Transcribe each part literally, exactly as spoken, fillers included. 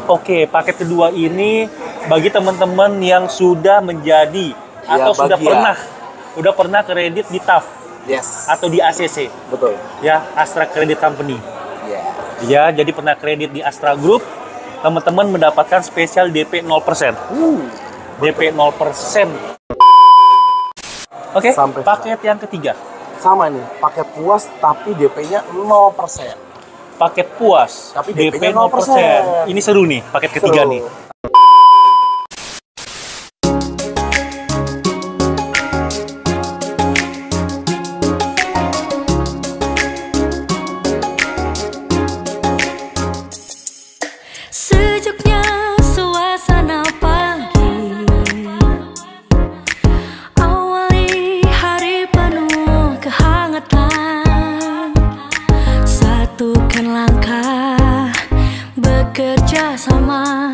Oke, paket kedua ini bagi teman-teman yang sudah menjadi Ya, atau sudah bagi ya. pernah udah pernah kredit di T A F Yes. atau di A C C. Betul. Ya, Astra Credit Company. Ya. Ya, jadi pernah kredit di Astra Group, teman-teman mendapatkan spesial D P nol persen. Uh, D P nol persen. Oke, Sampai paket yang ketiga. sama nih, paket puas tapi D P-nya nol persen. Paket puas, Tapi D P nol persen. Ini seru nih, paket ketiga Seru. nih. Sejuknya suasana pagi, awali hari penuh kehangatan, satukan langkah, bekerja sama,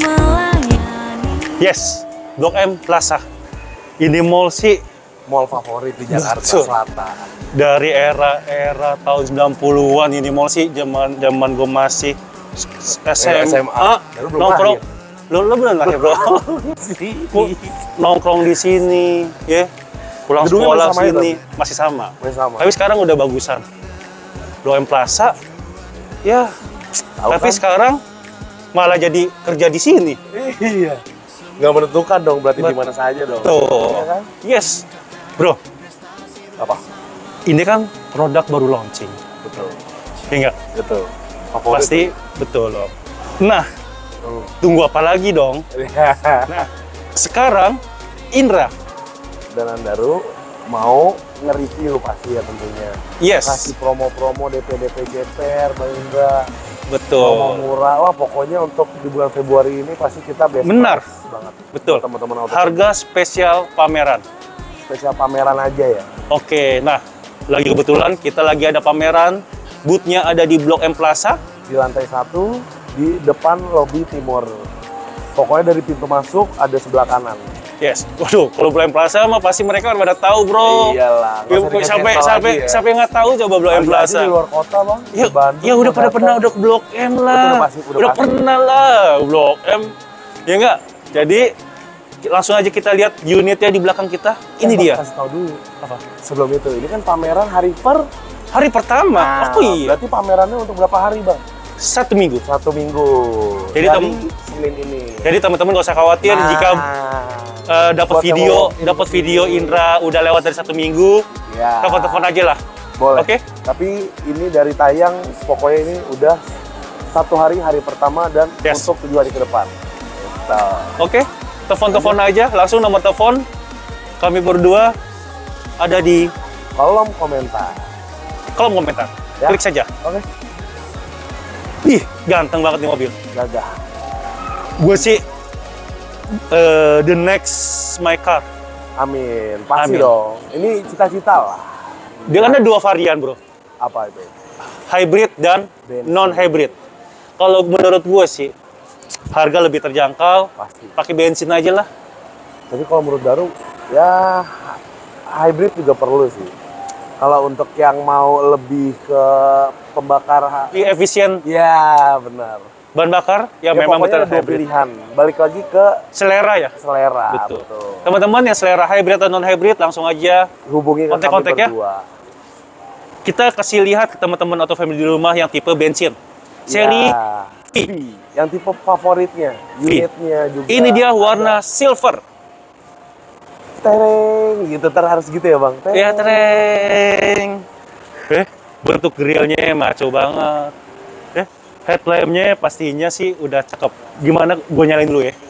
melayani. Yes, Blok M Plaza. Ini mall sih Mall favorit di Jakarta Betul. Selatan. dari era-era tahun sembilan puluhan. Ini mall sih zaman zaman gue masih S M A, S M A. Ya, lu belum nongkrong. lahir. Lu lu belum lahir, Bro. Gua nongkrong di sini, ya. Pulang Gedungnya sekolah masih sama ya, sini masih sama. Masih sama. Tapi sekarang udah bagusan. Blok M Plaza. Ya, Tahu tapi kan? sekarang malah jadi kerja di sini. Iya. Nggak menentukan dong, berarti Bet- di mana saja dong. Tuh. Iya kan? Yes. Bro, Apa? ini kan produk baru launching. Betul. Ya enggak? Betul. Favorit. Pasti betul loh. Nah, Hmm. tunggu apa lagi dong? Nah, sekarang Indra. Dan Andaru mau nge-review pasti ya tentunya. Yes, Kasih promo-promo D P D P J P R, Bang Indra. Promo betul. murah. Wah, pokoknya untuk di bulan Februari ini pasti kita best Benar. price banget. Betul. Teman-teman auto Harga spesial pameran. spesial pameran aja ya. Oke, nah lagi kebetulan kita lagi ada pameran. Booth-nya ada di Blok M Plaza. Di lantai satu, di depan lobi timur. Pokoknya dari pintu masuk ada sebelah kanan. Yes. Waduh, kalau Blok M Plaza mah pasti mereka pada tahu, Bro. Iyalah. Ya, sampai sampai sampai yang nggak tahu coba Blok M Plaza. Di luar kota, Bang. Ya, Di Bandung, ya udah pada Jakarta. pernah udah ke Blok M lah. Betul, udah pasti, udah pasti. pernah lah Blok M. Ya enggak? Jadi langsung aja kita lihat unitnya di belakang kita. Ini Eh, Bang, dia. Kasih tahu dulu. Apa? Sebelum itu, ini kan pameran hari per. Hari pertama. Nah, Oh iya. Berarti pamerannya untuk berapa hari, Bang? Satu minggu. Satu minggu. Jadi dari tem- Senin ini. Jadi teman-teman nggak usah khawatir Nah, jika uh, dapat buat yang video, mau walk-in dapat ke video sini. Indra udah lewat dari satu minggu. Ya. Telepon-telepon aja lah. Boleh. Oke. Tapi ini dari tayang, pokoknya ini udah satu hari, hari pertama dan Yes. untuk tujuh hari ke depan. Gitu. Oke. Telepon-telepon aja, langsung nomor telepon kami berdua ada di Kolom komentar. kolom komentar. Ya. Klik saja. Oke. Ih, ganteng banget nih mobil. Gagah. Gue sih uh, the next my car. Amin. Pasti Amin. dong. Ini cita-cita lah. Dia kan ada dua varian, Bro. Apa itu? Hybrid dan Bensin. non-hybrid. Kalau menurut gue sih, harga lebih terjangkau, Pasti. pakai bensin aja lah. Tapi kalau menurut Daru, ya hybrid juga perlu sih. Kalau untuk yang mau lebih ke pembakar, ha- Lebih efisien ya benar. bahan bakar, ya, Ya, memang pokoknya betul ada dua hybrid. pilihan. Balik lagi ke Selera ya? selera. Betul. Teman-teman yang selera hybrid atau non-hybrid, langsung aja Hubungi ke kami Kontak-kontak ya. berdua. kita kasih lihat ke teman-teman auto family di rumah yang tipe bensin. Seri Ya. V. Yang tipe favoritnya, V. unitnya juga. Ini dia warna silver. Tereng, gitu ter harus gitu ya bang. Tereng. Ya, tereng. Eh, bentuk grillnya maco banget. Eh, headlampnya pastinya sih udah cakep. Gimana? Gue nyalain dulu ya.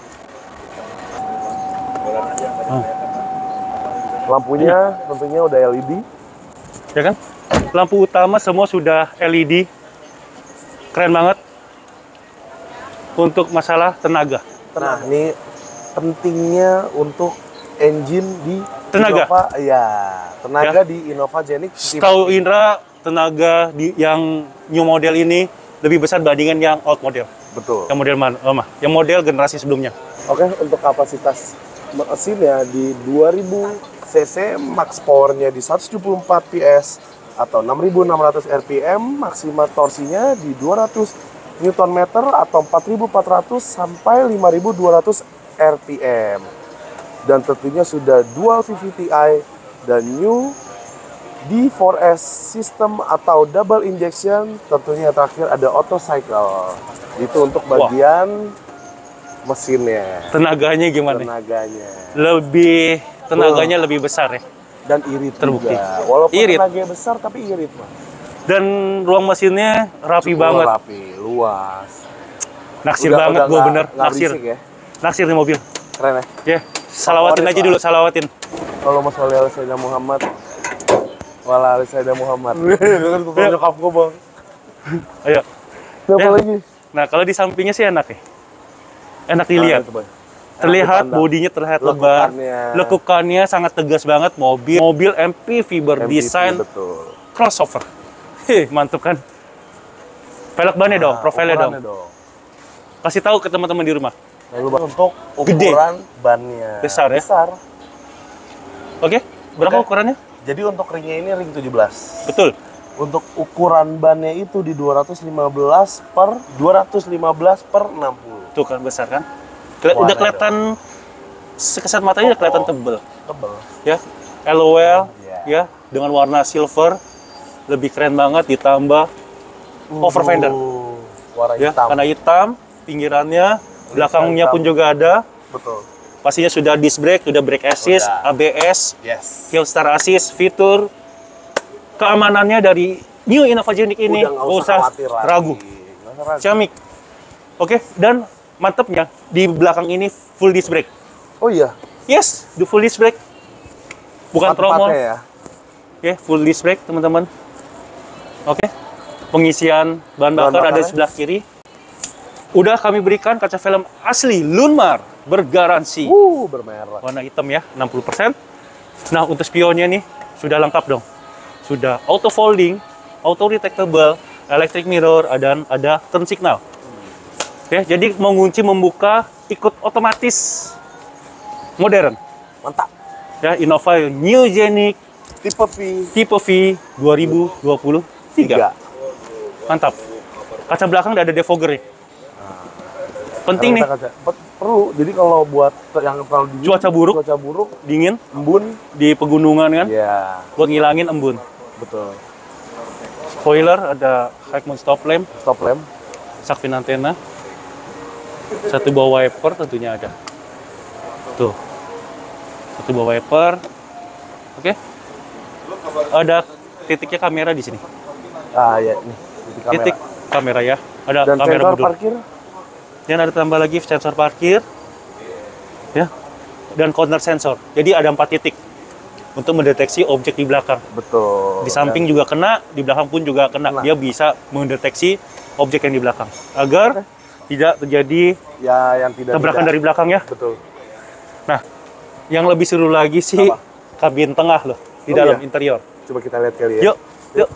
Lampunya tentunya udah L E D. Ya kan? Lampu utama semua sudah L E D. Keren banget. Untuk masalah tenaga. Nah, ini pentingnya untuk engine di Tenaga? Innova, ya, tenaga Ya. di Innova Zenix. Setahu Indra, tenaga di yang new model ini lebih besar bandingkan yang old model. Betul. Yang model mana? Oh, mah. Yang model generasi sebelumnya. Oke, untuk kapasitas mesinnya di dua ribu cc, max powernya di seratus tujuh puluh empat P S atau enam ribu enam ratus R P M, maksimal torsinya di dua ratus Newton meter atau empat ribu empat ratus sampai lima ribu dua ratus R P M. Dan tentunya sudah dual V V T i dan new D four S system atau double injection. Tentunya terakhir ada auto cycle. Itu untuk bagian Wah. mesinnya. Tenaganya gimana? Tenaganya. Lebih tenaganya oh. lebih besar ya. Dan irit terbukti. Juga. Walaupun irit. tenaganya besar tapi irit, Mas. Dan ruang mesinnya rapi Cukup banget. Rapi, luas. Naksir udah, banget gue bener. Naksir. Ya? Naksir nih mobil. Keren ya? Ya, yeah. salawatin Favorit, aja dulu, salawatin. Kalau Mas Wali Ali Sayyidina Muhammad, Wala Ali Sayyidina Muhammad. Dengan kumpul nyokap gue, Bang. Ayo. Siapa ya. lagi? Nah, kalau di sampingnya sih enak nih. Enak dilihat. Nah, terlihat bodinya terlihat lebar. Lekukannya sangat tegas banget. Mobil mobil M P V berdesain crossover. Heh, mantap kan? Velg bannya nah, dong, profilnya dong. dong. Kasih tahu ke teman-teman di rumah. Lalu untuk ukuran Gede. bannya besar ya? Besar. Oke, berapa Oke. ukurannya? Jadi untuk ringnya ini ring tujuh belas. Betul. Untuk ukuran bannya itu di dua ratus lima belas per dua ratus lima belas per enam puluh. Tuh kan besar kan? Keli udah kelihatan sekesat matanya udah kelihatan tebel. Tebel. Ya, L O L yeah. ya dengan warna silver. Lebih keren banget, ditambah uh, over fender. Warna ya, hitam. Karena hitam, pinggirannya, belakangnya pun juga ada. Betul. Pastinya sudah disc brake, sudah brake assist, udah. A B S, yes. Hill Star Assist, fitur. Keamanannya dari New Innovagenic ini, nggak usah, usah ragu. Ciamik. Oke, dan mantepnya, di belakang ini full disc brake. Oh iya? Yes, di full disc brake. Bukan tromol. Ya? Oke, full disc brake, teman-teman. Oke, pengisian bahan bakar ada di sebelah kiri. Udah kami berikan kaca film asli Lunmar bergaransi. Uh, bermerek. Warna hitam ya, enam puluh persen. Nah, untuk spionnya nih sudah lengkap dong. Sudah auto folding, auto retractable, electric mirror, dan ada turn signal. Oke, jadi mengunci membuka ikut otomatis modern. Mantap. Ya, Innova New Genic tipe V. Tipe V dua ribu dua puluh tiga. Mantap. Kaca belakang udah ada defogger nih. Nah, penting nih. Kaca. Perlu. Jadi kalau buat yang terlalu dingin, cuaca buruk, cuaca buruk, dingin, embun di pegunungan kan? Iya. Buat ngilangin embun. Betul. Spoiler ada high mount stop lamp, stop lamp, shark fin antena. Satu bawa wiper tentunya ada. Tuh. Satu bawa wiper. Oke. Ada titiknya kamera di sini. Ah ya, nih titik kamera. Titik kamera ya. Ada dan kamera sensor budul. parkir. Dan ada tambah lagi sensor parkir. Ya. Dan corner sensor. Jadi ada empat titik untuk mendeteksi objek di belakang. Betul. Di samping dan juga kena, di belakang pun juga kena. kena. Dia bisa mendeteksi objek yang di belakang agar okay. tidak terjadi ya yang tidak tabrakan tidak. dari belakang ya. Betul. Nah, yang lebih seru lagi sih apa? Kabin tengah loh di oh, dalam iya? interior. Coba kita lihat kali ya. Yuk, yuk.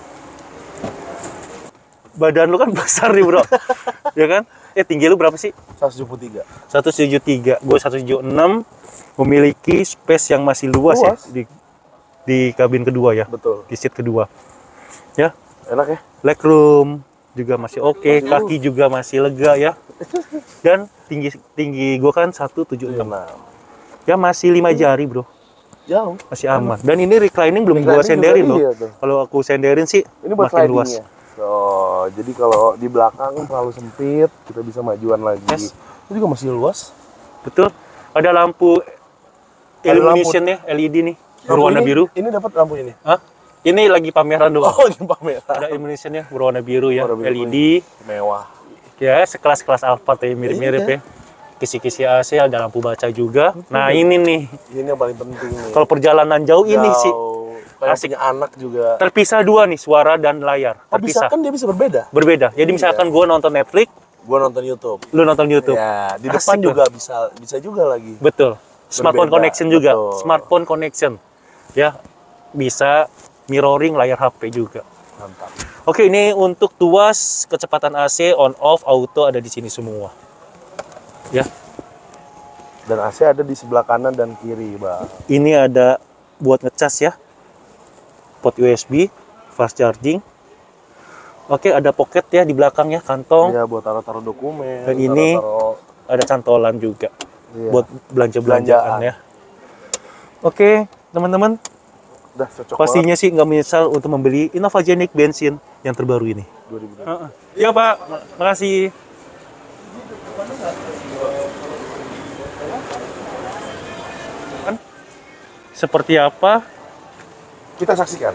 Badan lu kan besar nih bro, ya kan? Eh tinggi lu berapa sih? seratus tujuh puluh tiga. seratus tujuh puluh tiga. Gue seratus tujuh puluh enam. Memiliki space yang masih luas, luas. ya di di kabin kedua ya. Betul. Di seat kedua. Ya. Enak ya. Legroom juga masih oke, okay. kaki juga masih lega ya. Dan tinggi tinggi gue kan seratus tujuh puluh enam. Ya masih lima jari bro. Jauh. Masih aman. Dan ini reclining belum gue senderin loh. Iya, kalau aku senderin sih ini buat makin luas. Ya? So, jadi kalau di belakang terlalu sempit, kita bisa majuan lagi. Yes. Itu juga masih luas. Betul. Ada lampu illumination nih, L E D nih, berwarna biru. Ini dapat lampu ini? Hah? Ini lagi pameran doang. Oh, lagi pameran. Ada illuminationnya berwarna biru ya, biru, L E D. Mewah. Ya, sekelas-kelas Alphard ya, mirip-mirip ya. Kisi-kisi A C, ada lampu baca juga. Betul. Nah, ini nih. Ini yang paling penting nih. Kalau perjalanan jauh, jauh. ini sih. Asik anak juga. Terpisah dua nih, suara dan layar. Terpisah. Oh, bisa kan dia bisa berbeda? Berbeda. Jadi iya. misalkan gue nonton Netflix, gue nonton YouTube. Lu nonton YouTube. Ya, di depan Asik juga loh. bisa bisa juga lagi. Betul. Smartphone Berbeda. connection juga. Betul. Smartphone connection. Ya, bisa mirroring layar H P juga. Mantap. Oke, ini untuk tuas kecepatan A C on off auto ada di sini semua. Ya. Dan A C ada di sebelah kanan dan kiri, Bang. Ini ada buat ngecas ya. Port U S B, fast charging. Oke, ada pocket ya di belakang ya, kantong. Iya, buat taruh-taruh dokumen. Dan ini taruh-taruh ada cantolan juga. Iya. Buat belanja-belanjaan ya. Oke, teman-teman. Udah cocok Pastinya sih nggak menyesal untuk membeli Innovagenic bensin yang terbaru ini. banget. dua ribu dua puluh. Iya Pak, makasih. Seperti apa Kita saksikan.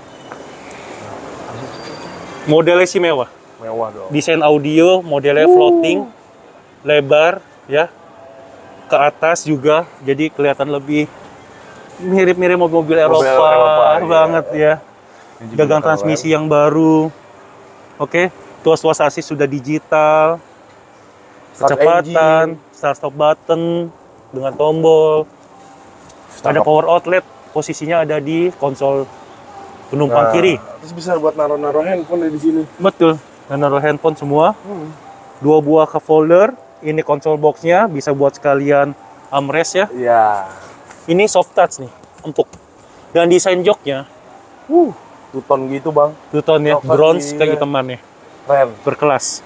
modelnya sih mewah. Mewah dong. Desain audio, modelnya floating, lebar ya. Ke atas juga, jadi kelihatan lebih mirip-mirip mobil-mobil Eropa, Eropa, iya. banget ya. Ini juga Gagang keren. transmisi yang baru. Oke, tuas-tuas sasis sudah digital. Start Kecepatan, engine. start stop button dengan tombol. Ada Cakep. power outlet, posisinya ada di konsol penumpang Nah, kiri. Terus bisa buat naruh-naruh handphone di sini. Betul. Dan naruh handphone semua. Hmm. Dua buah cup holder. Ini konsol boxnya bisa buat sekalian armrest ya. Iya. Ini soft touch nih, empuk. Dan desain joknya, Uh, two-tone gitu, Bang. two-tone ya, Coklat, bronze iya. kehitamannya, Keren. berkelas.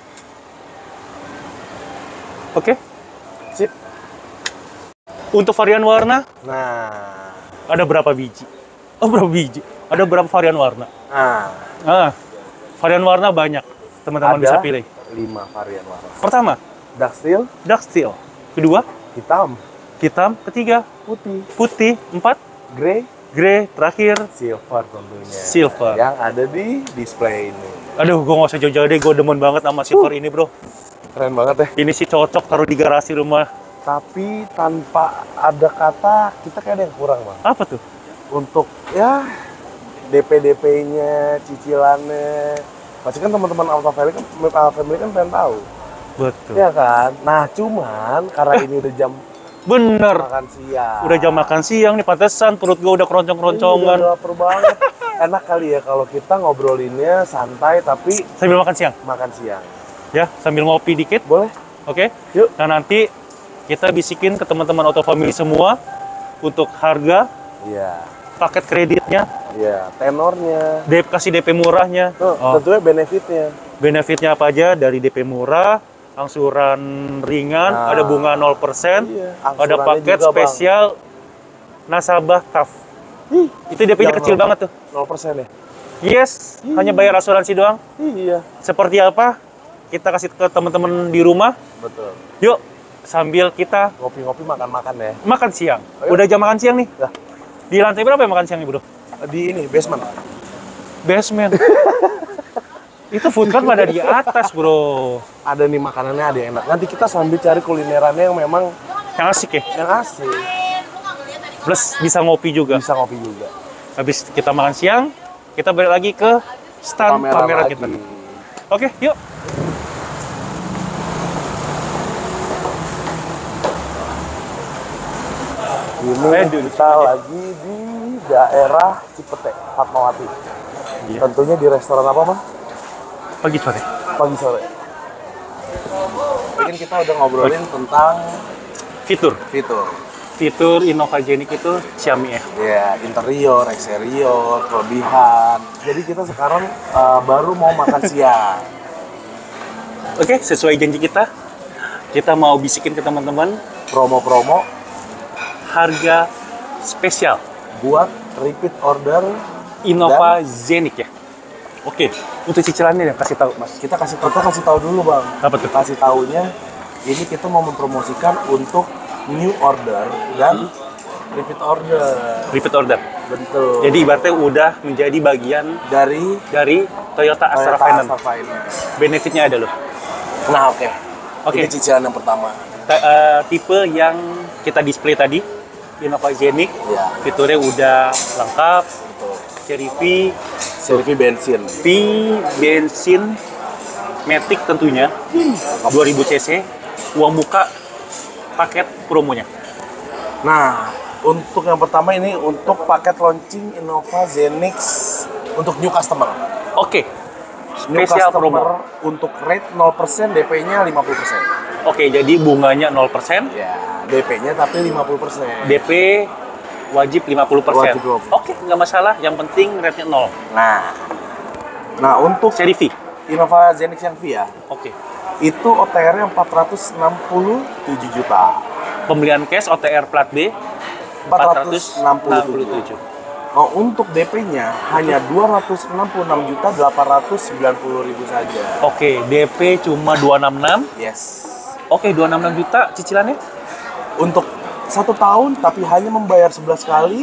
Oke. Sip. Untuk varian warna, Nah. ada berapa biji? Oh, berapa biji? Ada berapa varian warna? Nah, Ah, varian warna banyak. Teman-teman ada bisa pilih. lima varian warna. Pertama, Dark steel, dark steel. Kedua, hitam, hitam. Ketiga, putih, putih. Empat, grey, grey. Terakhir, silver tentunya. Silver. Yang ada di display ini. aduh, gue nggak usah jauh-jauh deh. Gue demen banget sama silver ini, bro. Keren banget ya. Ini sih cocok taruh di garasi rumah. Tapi tanpa ada kata, kita kayak ada yang kurang, Bang. Apa tuh? Untuk ya D P D P-nya, cicilannya. Pasti kan teman-teman Auto Family kan, Auto Family kan pengen tahu. Betul. Ya kan? Nah, cuman karena ini udah jam Bener. makan siang. Udah jam makan siang nih, pantesan perut gue udah Ini keroncong-keroncongan. udah lapar banget. Enak kali ya kalau kita ngobrolinnya santai tapi Sambil makan siang, makan siang. ya, sambil ngopi dikit, Boleh? oke? Yuk. Nah, nanti kita bisikin ke teman-teman Auto Family semua untuk harga, Iya. paket kreditnya, Iya, tenornya. D P, kasih D P murahnya. Tuh, Oh, tentunya benefitnya. benefitnya apa aja, dari D P murah, angsuran ringan, Nah. ada bunga nol persen, Iya, ada angsurannya paket juga, Bang. spesial nasabah T A F. Ih, Itu D P-nya yang kecil nol- banget tuh. nol persen ya? Yes, hanya bayar asuransi doang. Iya, Seperti apa? Kita kasih ke teman-teman di rumah. betul. Yuk, sambil kita Ngopi-ngopi makan-makan ya. makan siang. Ayo. Udah jam makan siang nih. Dah. Di lantai berapa ya makan siang nih, bro? Di ini, basement. Basement. Itu food court pada di atas, bro. Ada nih makanannya, ada yang enak. Nanti kita sambil cari kulinerannya yang memang Yang asik ya. yang asik. Plus bisa ngopi juga. Bisa ngopi juga. Habis kita makan siang, kita balik lagi ke stand kamera lagi. kita. Oke, yuk. Ini Ayo duduk kita aja. lagi di daerah Cipete, Fatmawati. Iya. Tentunya di restoran apa, Bang? Pagi sore. Pagi sore. Mungkin kita udah ngobrolin tentang Fitur. fitur. Fitur Innovagenic itu Xiaomi ya. Ya, interior, eksterior, kelebihan. Jadi kita sekarang uh, baru mau makan siang. Oke, sesuai janji kita, kita mau bisikin ke teman-teman Promo-promo harga spesial buat repeat order. Innovagenic ya. Oke, untuk cicilannya ya kasih tahu, Mas. Kita kasih tahu, kita kasih tahu dulu, Bang. Apa tuh? Kasih taunya ini kita mau mempromosikan untuk new order dan repeat order. Repeat order. Betul. Jadi ibaratnya udah menjadi bagian dari dari Toyota Astra Toyota Finance. Astra Finance. Benefitnya ada loh. Nah, oke. Oke. Ini cicilan yang pertama. Ta- eh, tipe yang kita display tadi, Innovagenic, Ya, fiturnya udah lengkap, betul. seri V, Seri bensin. V bensin, Matic tentunya, dua ribu cc, uang muka, paket promonya. Nah, untuk yang pertama ini untuk paket launching Innovagenic untuk new customer. Oke, New spesial customer promo. untuk rate nol persen, D P-nya lima puluh persen. Oke, jadi bunganya nol persen, Ya, D P-nya tapi lima puluh persen. D P wajib lima puluh persen. Wajib lima puluh. Oke, nggak masalah, yang penting rate-nya nol. Nah, Nah, untuk seri V. Innova Zenix yang V ya, Oke. itu O T R-nya empat ratus enam puluh tujuh juta. Pembelian cash O T R plat B empat ratus enam puluh tujuh. Oh, untuk D P-nya hanya dua ratus enam puluh enam juta delapan ratus sembilan puluh ribu saja. Oke, D P cuma dua ratus enam puluh enam. Yes. Oke, dua ratus enam puluh enam juta cicilannya? Untuk satu tahun, tapi hanya membayar sebelas kali,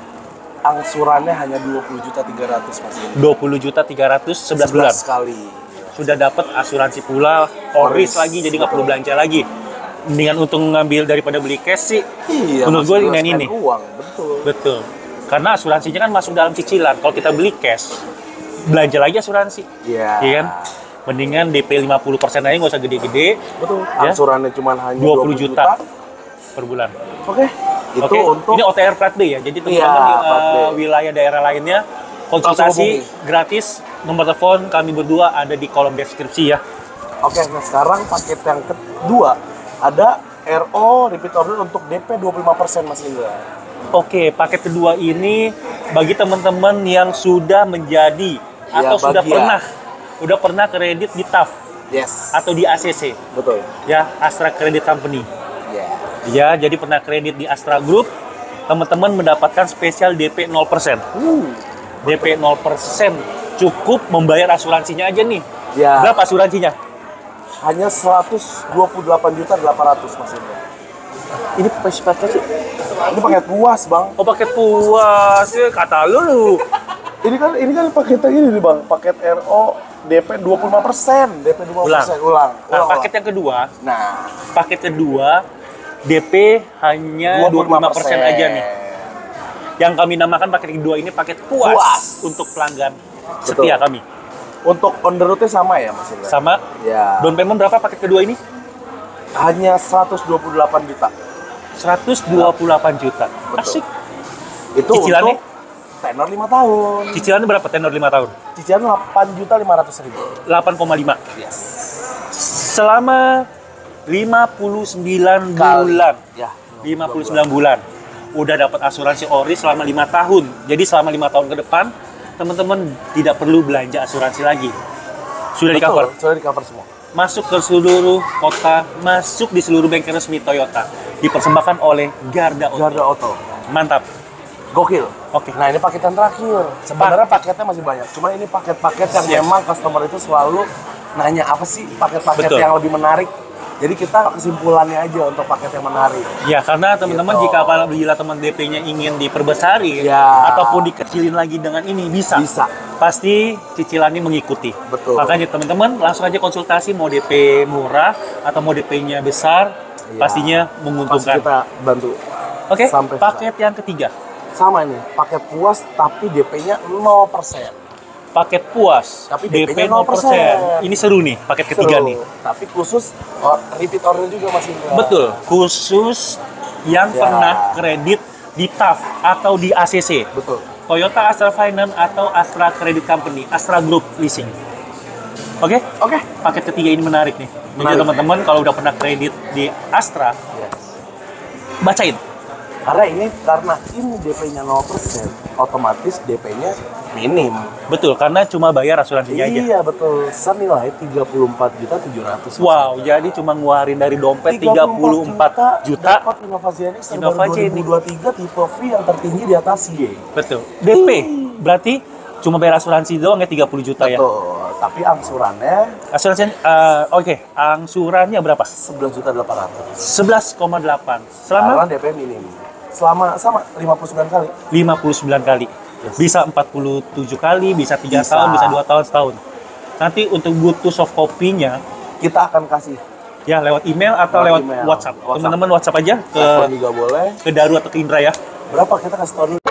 angsurannya hanya dua puluh juta tiga ratus mas. dua puluh juta tiga ratus sebelas bulan. sebelas kali. Sudah dapat asuransi pula, oris lagi, jadi nggak perlu belanja lagi. Mendingan untung ngambil daripada beli cash sih. Iya, menurut gue masih ini ini. uang, betul. Betul. Karena asuransinya kan masuk dalam cicilan. Kalau kita beli cash, belanja lagi asuransi. Iya. Iya kan? Mendingan D P lima puluh persen aja, nggak usah gede-gede. Betul. Ya? Angsurannya cuma hanya dua puluh juta per bulan. Oke. Itu Oke, untuk ini O T R plat B ya. Jadi teman-teman Iya, di plat B. uh, wilayah daerah lainnya konsultasi gratis. Nomor telepon kami berdua ada di kolom deskripsi ya. Oke, nah sekarang paket yang kedua ada R O repeat order untuk D P dua puluh lima persen Mas Indra. Oke, paket kedua ini bagi teman-teman yang sudah menjadi Ya, atau sudah bagia. pernah udah pernah kredit di T A F Yes. atau di A C C Betul. ya, Astra Credit Company. Ya. Ya, jadi pernah kredit di Astra Group, teman-teman mendapatkan spesial D P nol persen. Uh. D P nol persen cukup membayar asuransinya aja nih. Ya. Berapa asuransinya? Hanya seratus dua puluh delapan juta delapan ratus Mas Indra. Ini paket sih. Ini paket puas, Bang. Oh, paket puas. Ya, kata lu lu. Ini kan ini kan paketnya ini nih, Bang. Paket R O D P dua puluh lima persen, D P dua puluh lima persen. Ulang. Nah, ulang, paket ulang. yang kedua, Nah, paket kedua D P hanya dua puluh lima persen aja nih. Yang kami namakan paket kedua ini paket puas, Puas. untuk pelanggan Betul. setia kami. Untuk on the road-nya sama ya, Mas Indra? Sama. Ya. Down payment berapa paket kedua ini? Hanya seratus dua puluh delapan juta. seratus dua puluh delapan juta. Betul. Asik. Itu Cicilannya? untuk tenor lima tahun. Cicilannya berapa tenor lima tahun? Cicilan delapan juta lima ratus ribu. delapan koma lima. Yes. Selama lima puluh sembilan bulan. Ya. lima puluh sembilan bulan. Udah dapat asuransi ori selama lima tahun. Jadi selama lima tahun ke depan, teman-teman tidak perlu belanja asuransi lagi. Sudah di cover. Sudah di cover semua. Masuk ke seluruh kota, masuk di seluruh bengkel resmi Toyota. Dipersembahkan oleh Garda Auto. Garda Auto. Mantap. Gokil. Oke. Nah, ini paket yang terakhir. Sebenarnya paketnya masih banyak. Cuma ini paket-paket yang Siap. memang customer itu selalu nanya apa sih paket-paket Betul. yang lebih menarik. Jadi kita kesimpulannya aja untuk paket yang menarik. Ya, karena teman-teman Gitu. jika apabila teman D P-nya ingin diperbesari Ya. ataupun dikecilin lagi dengan ini bisa. Bisa. Pasti cicilannya mengikuti. Betul. Makanya teman-teman langsung aja konsultasi mau D P murah atau mau D P-nya besar, Ya. pastinya Pasti menguntungkan. kita bantu. Oke, sampai paket yang ketiga. Sama ini, paket puas tapi D P-nya nol persen. Paket puas, Tapi D D P P-nya nol persen. Ini seru nih, paket ketiga nih. Tapi khusus oh, repeat order juga masih enggak. Betul, khusus yang Ya. pernah kredit di T A F atau di A C C. Betul. Toyota Astra Finance atau Astra Credit Company, Astra Group Leasing. Oke, Oke. paket ketiga ini menarik nih. Jadi Menarik. teman-teman kalau udah pernah kredit di Astra, Yes. bacain. Karena ini karena ini D P-nya nol persen, otomatis D P-nya minim. Betul, karena cuma bayar asuransinya aja. Iya, betul. Senilai tiga puluh empat juta tujuh ratus. Wow, jadi cuma ngeluarin dari dompet tiga puluh empat juta. Dapat Innova Zenix tahun Innova dua ribu dua puluh tiga tipe V yang tertinggi di atas Y. Betul. D P berarti cuma bayar asuransi doang ya tiga puluh juta ya. Betul. Tapi angsurannya Asuransi eh, oke, angsurannya berapa? sebelas juta delapan ratus. sebelas koma delapan. Karena Selama D P minim. Selama sama lima puluh sembilan kali. lima puluh sembilan kali. Yes. Bisa empat puluh tujuh kali, bisa tiga Bisa. tahun, bisa dua tahun setahun. Nanti untuk butuh soft copy-nya Kita akan kasih ya lewat email atau Lewat lewat email. WhatsApp. WhatsApp. Teman-teman WhatsApp aja ke telepon juga boleh. ke Daru atau ke Indra ya. Berapa kita kasih tahu dulu?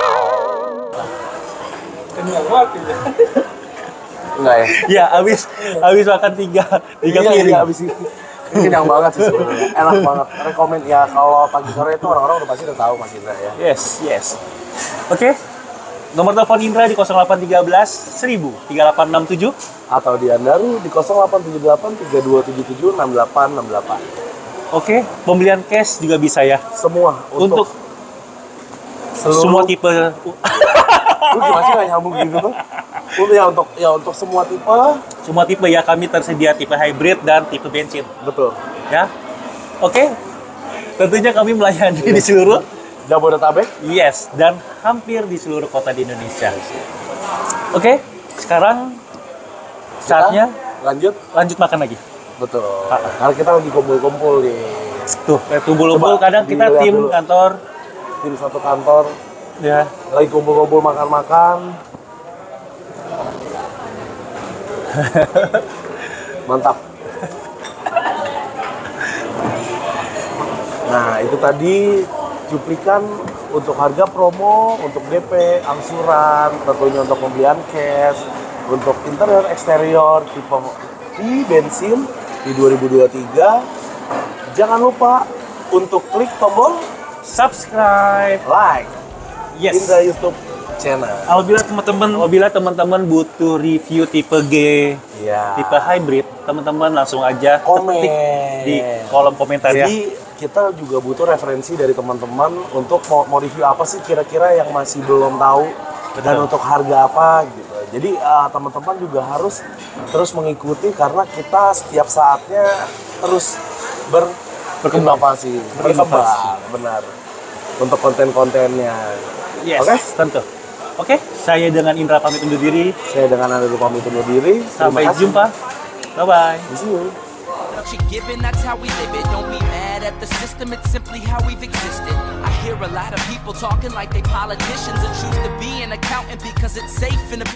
Enggak ya? Ya, habis habis makan tiga tiga Iya, piring. iya, abis ini. Ini kenyang banget sih sebenarnya. Enak banget. Rekomen ya kalau pagi sore itu orang-orang udah pasti udah tahu Mas Indra ya. Yes, yes. Oke. Nomor telepon Indra di nol delapan satu tiga seribu tiga delapan enam tujuh. Atau di Andaru di nol delapan tujuh delapan tiga dua tujuh tujuh enam delapan enam delapan. Oke, pembelian cash juga bisa ya. Semua Untuk, untuk, seluruh semua tipe. Lu gimana sih nggak nyambung gitu tuh? Untuk ya untuk ya untuk semua tipe. Semua tipe ya, kami tersedia tipe hybrid dan tipe bensin. Betul. Ya. Oke. Tentunya kami melayani di seluruh Jabodetabek. Yes, dan hampir di seluruh kota di Indonesia. Oke, sekarang saatnya Kita lanjut lanjut makan lagi. betul. Ah. Karena kita lagi kumpul-kumpul nih. Tuh, kayak tumpul-tumpul Coba kadang kita dilihat tim dulu. kantor Tim satu kantor ya. lagi kumpul-kumpul makan-makan. Mantap. Nah, itu tadi cuplikan untuk harga promo, untuk D P, angsuran, tentunya untuk pembelian cash, untuk interior eksterior tipe V bensin di dua ribu dua puluh tiga. Jangan lupa untuk klik tombol Subscribe. like Yes. in the YouTube channel. Apabila teman-teman apabila teman-teman butuh review tipe G, Ya. tipe hybrid, teman-teman langsung aja Komen ketik di kolom komentar ya. Jadi kita juga butuh referensi dari teman-teman untuk mau, mau review apa sih kira-kira yang masih belum tahu dan Betul. untuk harga apa gitu. Jadi uh, teman-teman juga harus terus mengikuti karena kita setiap saatnya terus ber Berkembang. berinovasi, Berinovasi. berkembang, benar. Untuk konten-kontennya. Yes, Oke? tentu. Oke, saya dengan Indra pamit undur diri. Saya dengan Anda pamit undur diri. Sampai Terima kasih. jumpa. Bye-bye. See you. What you giving, that's how we live it. Don't be mad at the system, it's simply how we've existed. I hear a lot of people talking like they politicians and choose to be an accountant because it's safe in a